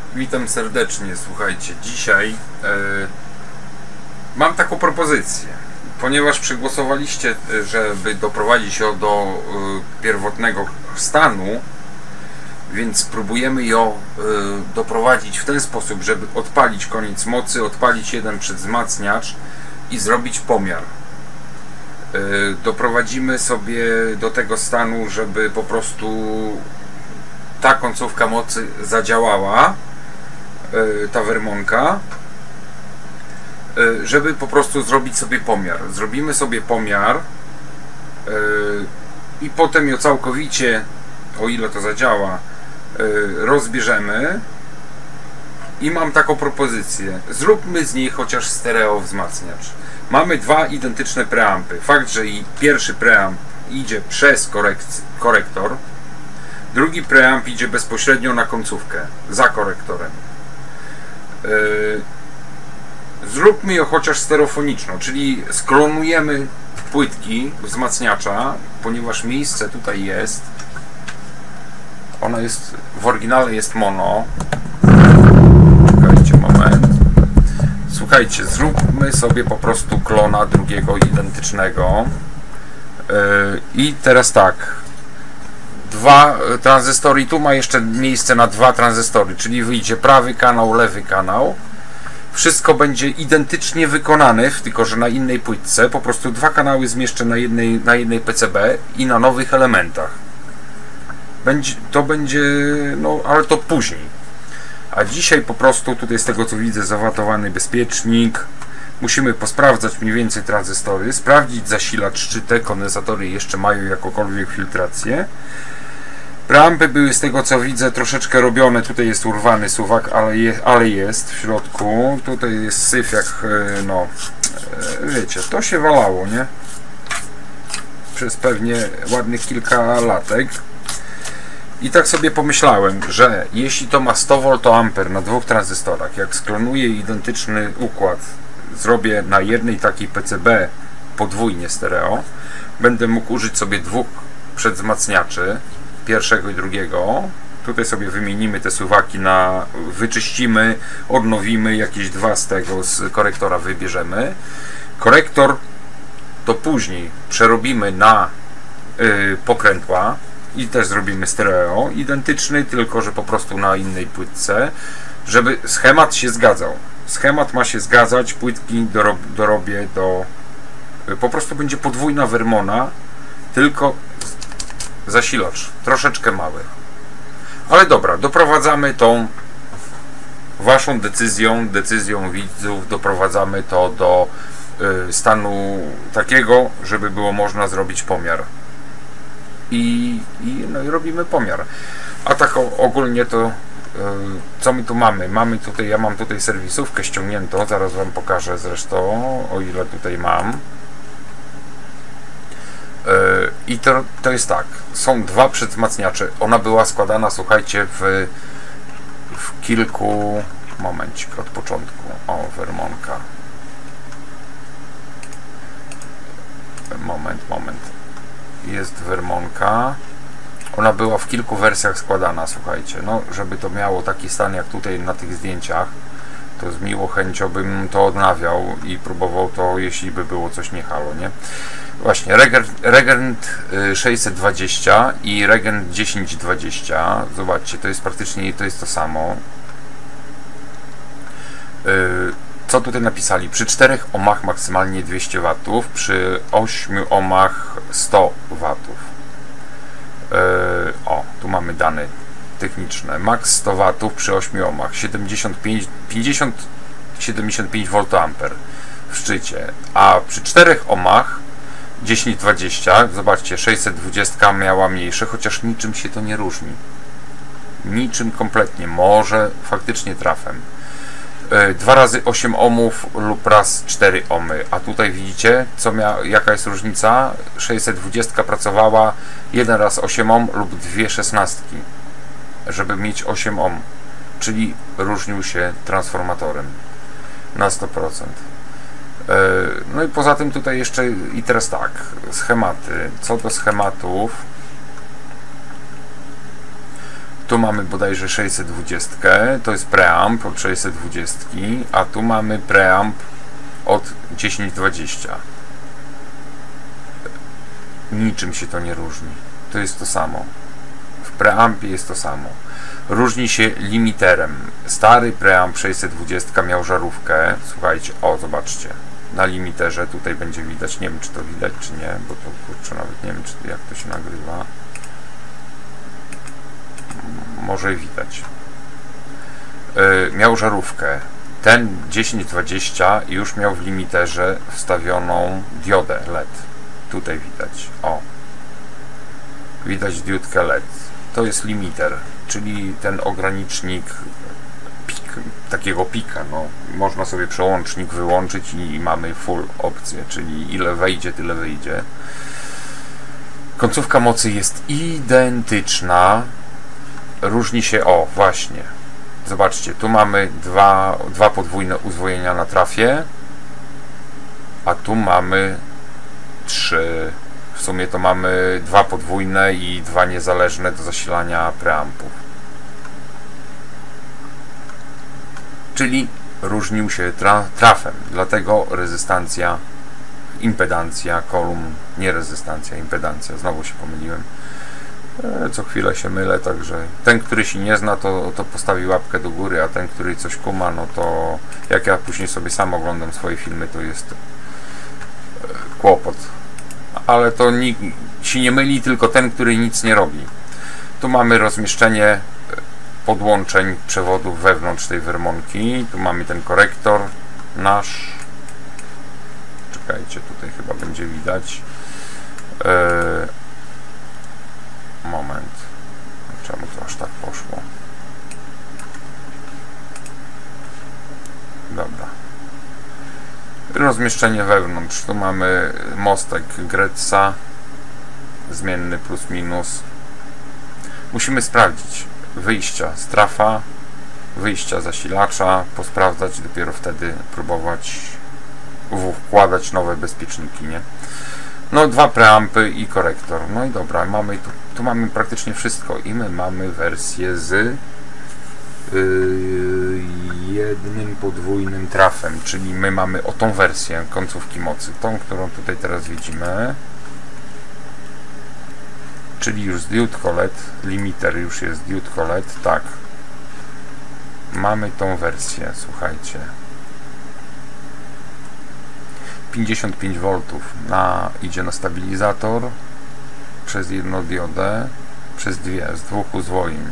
Witam serdecznie, słuchajcie, dzisiaj mam taką propozycję, ponieważ przegłosowaliście, żeby doprowadzić ją do pierwotnego stanu, więc próbujemy ją doprowadzić w ten sposób, żeby odpalić koniec mocy, odpalić jeden przedwzmacniacz i zrobić pomiar. Doprowadzimy sobie do tego stanu, żeby po prostu ta końcówka mocy zadziałała, ta wermonka, żeby po prostu zrobić sobie pomiar. Zrobimy sobie pomiar i potem ją całkowicie, o ile to zadziała, rozbierzemy. I mam taką propozycję: zróbmy z niej chociaż stereo wzmacniacz. Mamy dwa identyczne preampy. Fakt, że i pierwszy preamp idzie przez korektor, drugi preamp idzie bezpośrednio na końcówkę, za korektorem. Zróbmy ją chociaż stereofoniczną, czyli sklonujemy płytki wzmacniacza, ponieważ miejsce tutaj jest. Ona jest, w oryginale jest mono. Czekajcie moment. Słuchajcie, zróbmy sobie po prostu klona drugiego identycznego. I teraz tak. Dwa tranzystory, tu ma jeszcze miejsce na dwa tranzystory, czyli wyjdzie prawy kanał, lewy kanał. Wszystko będzie identycznie wykonane, tylko że na innej płytce. Po prostu dwa kanały zmieszczę na jednej PCB i na nowych elementach. To będzie, no ale to później. A dzisiaj po prostu tutaj, z tego co widzę, zawatowany bezpiecznik. Musimy posprawdzać mniej więcej tranzystory, sprawdzić zasilacz, czy te kondensatory jeszcze mają jakąkolwiek filtrację. Preampy były, z tego co widzę, troszeczkę robione. Tutaj jest urwany suwak, ale jest w środku. Tutaj jest syf, jak no wiecie, to się walało, nie? Przez pewnie ładnych kilka latek. I tak sobie pomyślałem, że jeśli to ma 100 VA na dwóch tranzystorach, jak sklonuję identyczny układ, zrobię na jednej takiej PCB podwójnie stereo, będę mógł użyć sobie dwóch przedwzmacniaczy, pierwszego i drugiego. Tutaj sobie wymienimy te suwaki na, wyczyścimy, odnowimy, jakieś dwa z tego z korektora wybierzemy. Korektor to później przerobimy na pokrętła i też zrobimy stereo identyczny, tylko że po prostu na innej płytce, żeby schemat się zgadzał. Schemat ma się zgadzać, płytki dorobię do... Po prostu będzie podwójna wermona, tylko zasilacz troszeczkę mały. Ale dobra, doprowadzamy tą waszą decyzją widzów, doprowadzamy to do stanu takiego, żeby było można zrobić pomiar. No i robimy pomiar. A tak ogólnie to co my tu mamy? Ja mam tutaj serwisówkę ściągniętą, zaraz wam pokażę zresztą, o ile tutaj mam. I to jest tak, są dwa przedwzmacniacze. Ona była składana, słuchajcie, w kilku... Momencik, od początku. O, wermonka. Moment. Jest wermonka. Ona była w kilku wersjach składana, słuchajcie. No, żeby to miało taki stan jak tutaj na tych zdjęciach, to z miłą chęcią bym to odnawiał i próbował to, jeśli by było coś nie halo, nie? Właśnie, Regent 620 i Regent 1020. Zobaczcie, to jest praktycznie to samo. Co tutaj napisali? Przy 4 ohmach maksymalnie 200 W, przy 8 ohmach 100 W. O, tu mamy dane techniczne. Max 100 W przy 8 ohmach, 75 VA w szczycie, a przy 4 ohmach 10-20, zobaczcie, 620 miała mniejsze, chociaż niczym się to nie różni. Niczym kompletnie, może faktycznie trafem. 2 razy 8 ohmów lub raz 4 ohmy, a tutaj widzicie, jaka jest różnica. 620 pracowała 1 raz 8 ohm lub 2 szesnastki, żeby mieć 8 ohm, czyli różnił się transformatorem na 100%. No i poza tym tutaj jeszcze, i teraz tak, schematy. Co do schematów, Tu mamy bodajże 620, to jest preamp od 620, a tu mamy preamp od 1020. Niczym się to nie różni. To jest to samo. W preampie jest to samo. Różni się limiterem. Stary preamp 620 miał żarówkę. Słuchajcie, o zobaczcie. Na limiterze tutaj będzie widać. Nie wiem, czy to widać, czy nie, bo to kurczę, nawet nie wiem, czy jak to się nagrywa. Może widać. Miał żarówkę. Ten 1020 już miał w limiterze wstawioną diodę LED. Tutaj widać. O. Widać diodkę LED. To jest limiter, czyli ten ogranicznik takiego pika. No, można sobie przełącznik wyłączyć i mamy full opcję, czyli ile wejdzie, tyle wyjdzie. Końcówka mocy jest identyczna. Różni się, o właśnie, zobaczcie, tu mamy dwa podwójne uzwojenia na trafie, a tu mamy 3. W sumie to mamy 2 podwójne i 2 niezależne do zasilania preampów. Czyli różnił się trafem, dlatego rezystancja, impedancja, kolumn, nie rezystancja, impedancja, znowu się pomyliłem. Co chwilę się mylę, także ten, który się nie zna, to postawi łapkę do góry, a ten, który coś kuma, no to jak ja później sobie sam oglądam swoje filmy, to jest kłopot. Ale to nikt się nie myli, tylko ten, który nic nie robi. Tu mamy rozmieszczenie podłączeń przewodów wewnątrz tej wermonki. Tu mamy ten korektor nasz. Czekajcie, tutaj chyba będzie widać. Moment. Czemu to aż tak poszło? Dobra. Rozmieszczenie wewnątrz. Tu mamy mostek Gretza. Zmienny plus minus. Musimy sprawdzić wyjścia z trafa, wyjścia zasilacza, posprawdzać, dopiero wtedy próbować wkładać nowe bezpieczniki, nie? No, 2 preampy i korektor. No i dobra, mamy tu mamy praktycznie wszystko i my mamy wersję z jednym podwójnym trafem, czyli my mamy o tą wersję końcówki mocy, tą, którą tutaj teraz widzimy, czyli już z diodką LED, limiter już jest diodką LED, tak, mamy tą wersję, słuchajcie, 55V idzie na stabilizator przez jedną diodę, przez z 2 uzwojeń,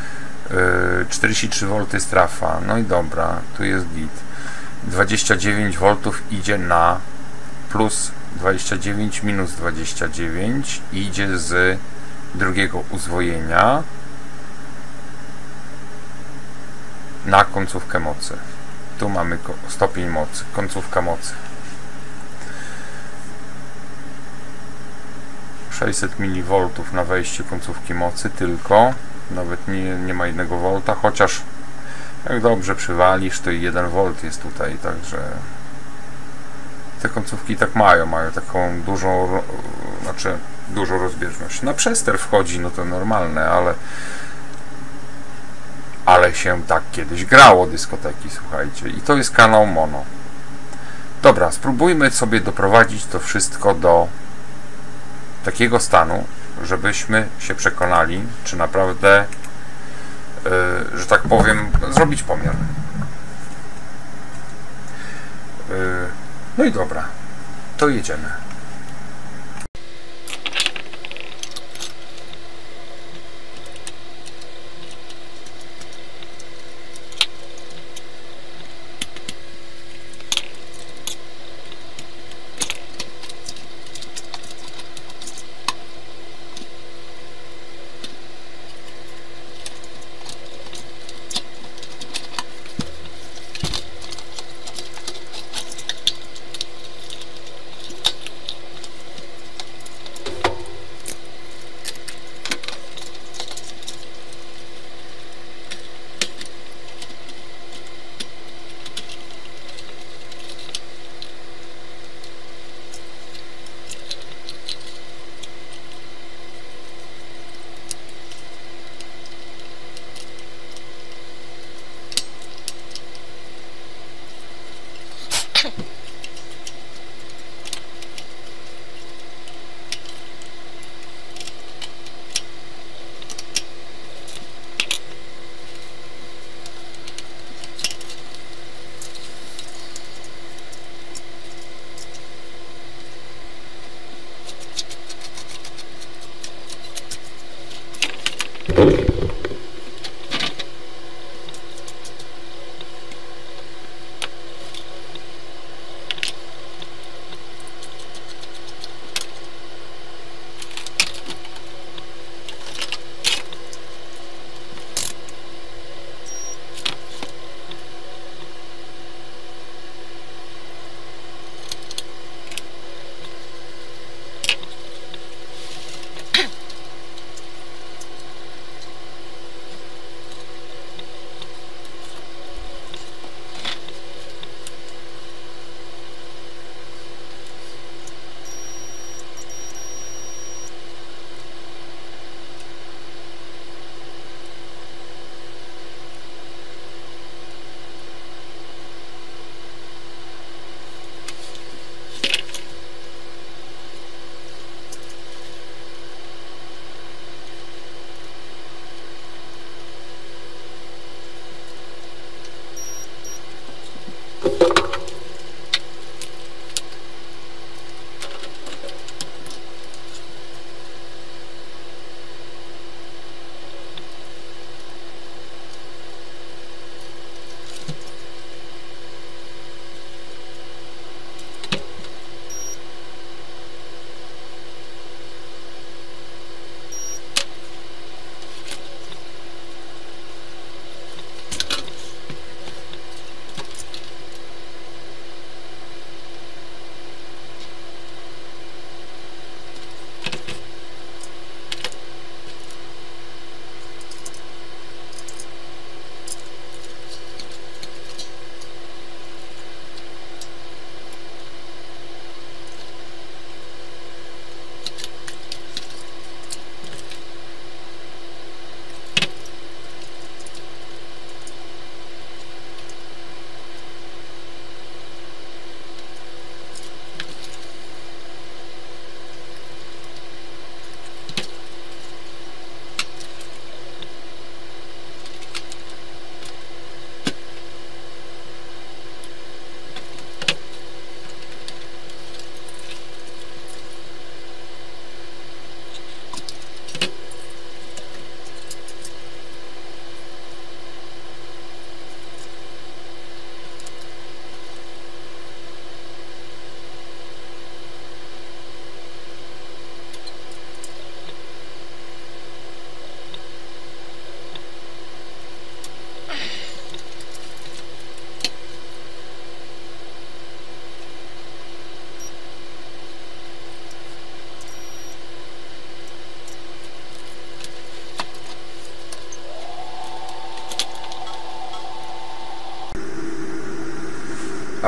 43V trafa, no i dobra, tu jest git, 29V idzie na plus 29 minus 29, idzie z drugiego uzwojenia na końcówkę mocy. Tu mamy stopień mocy, końcówka mocy. 600 mV na wejściu końcówki mocy tylko, nawet nie ma 1 V, chociaż jak dobrze przywalisz, to i 1 V jest tutaj, także te końcówki tak mają taką dużą, dużą rozbieżność. Na przester wchodzi, no to normalne, ale się tak kiedyś grało dyskoteki, słuchajcie, i to jest kanał mono. Dobra, spróbujmy sobie doprowadzić to wszystko do takiego stanu, żebyśmy się przekonali, czy naprawdę, że tak powiem, zrobić pomiar. No i dobra, to jedziemy.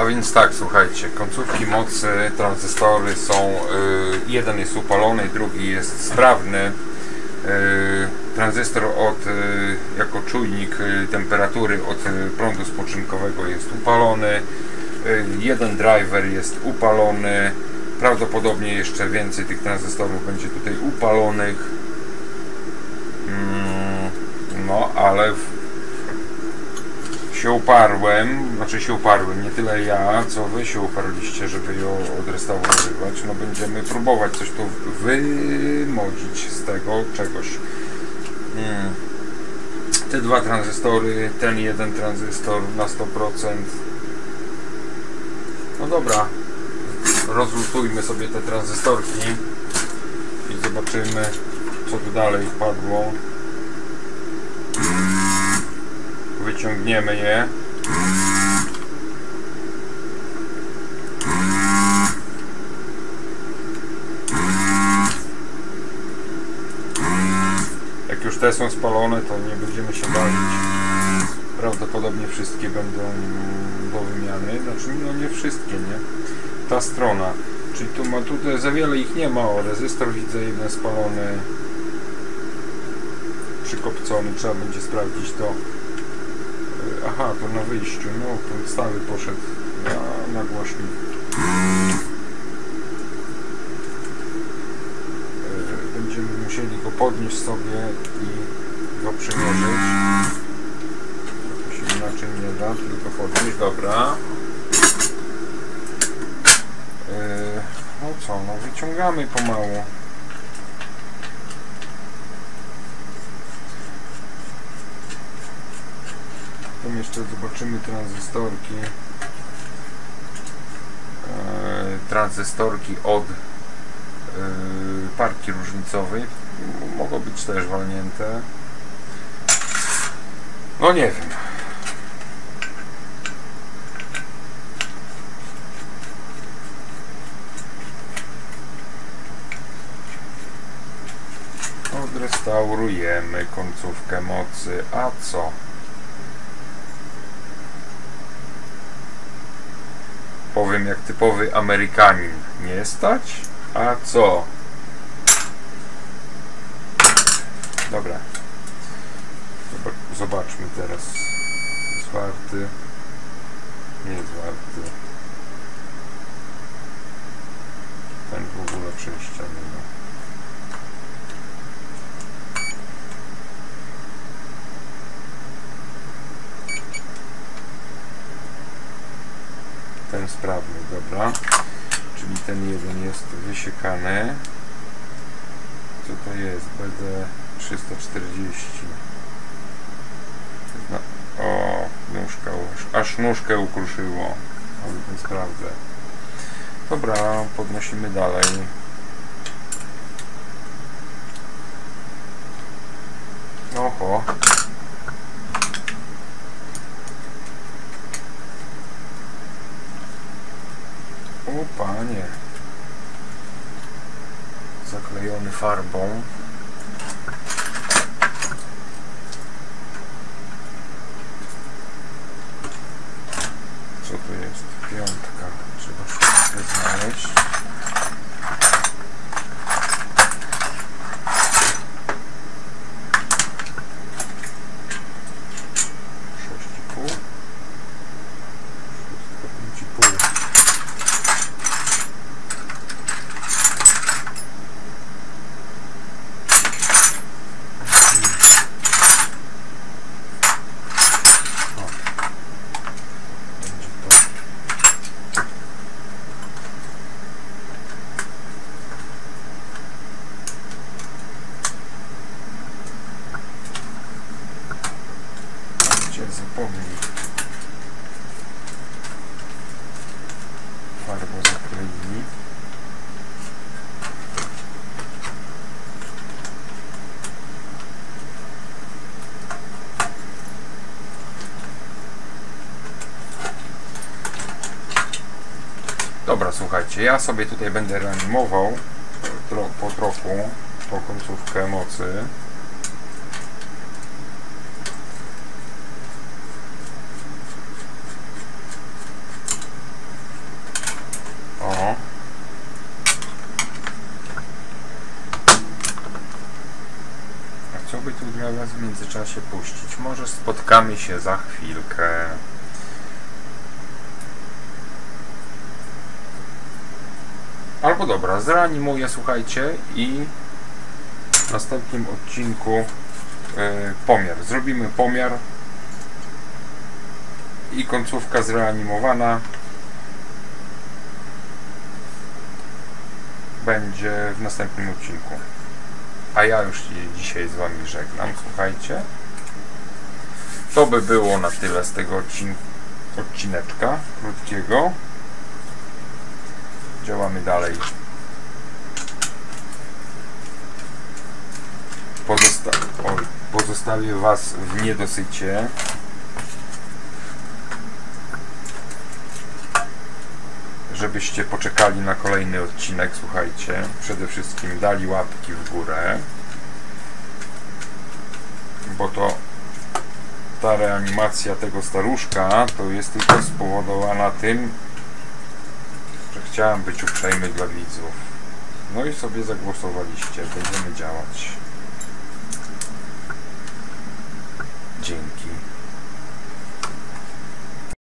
A więc tak, słuchajcie, końcówki mocy, tranzystory są, jeden jest upalony, drugi jest sprawny. Tranzystor jako czujnik temperatury od prądu spoczynkowego jest upalony, jeden driver jest upalony, prawdopodobnie jeszcze więcej tych tranzystorów będzie tutaj upalonych. No, ale się uparłem, nie tyle ja, co wy się uparliście, żeby ją odrestaurowywać. No, będziemy próbować coś tu wymodzić z tego czegoś. Te dwa tranzystory, ten jeden tranzystor na 100%. No dobra, rozlutujmy sobie te tranzystorki i zobaczymy, co tu dalej wpadło. Wyciągniemy je. Jak już te są spalone, to nie będziemy się bawić. Prawdopodobnie wszystkie będą do wymiany. Znaczy, no nie wszystkie, nie? Ta strona. Czyli tutaj za wiele ich nie ma. O, rezystor widzę, jeden spalony. Przykopcony. Trzeba będzie sprawdzić to. Aha, to na wyjściu. No, ten stały poszedł na głośnik. Będziemy musieli go podnieść sobie i go przymierzyć. To się inaczej nie da, tylko podnieść. Dobra. No co, no wyciągamy pomału. Potem jeszcze zobaczymy tranzystorki. Tranzystorki od parki różnicowej. Mogą być też walnięte. No nie wiem. Odrestaurujemy końcówkę mocy. A co? Powiem jak typowy Amerykanin. Nie stać? A co? Dobra. Zobaczmy teraz. Jest warty. Nie jest warty. Ten w ogóle przejścia nie ma. Ten sprawny, dobra. Czyli ten jeden jest wysiekany. Co to jest? BD 340. No, o, nóżka, aż nóżkę ukruszyło. Ale ten sprawdzę. Dobra, podnosimy dalej. Oho. O panie. Zaklejony farbą. Co to jest? Piątka. Trzeba szóstkę znaleźć. Zapomnij. Farbą zakleili. Dobra, słuchajcie, ja sobie tutaj będę reanimował po trochu tą końcówkę mocy. Was w międzyczasie puścić? Może spotkamy się za chwilkę. Albo dobra, zreanimuję, słuchajcie, i w następnym odcinku pomiar. Zrobimy pomiar i końcówka zreanimowana będzie w następnym odcinku. A ja już się dzisiaj z Wami żegnam, słuchajcie. To by było na tyle z tego odcineczka krótkiego. Działamy dalej. Pozostawię Was w niedosycie. Żebyście poczekali na kolejny odcinek, słuchajcie. Przede wszystkim dali łapki w górę, bo to ta reanimacja tego staruszka to jest tylko spowodowana tym, że chciałem być uprzejmy dla widzów. No i sobie zagłosowaliście. Będziemy działać. Dzięki.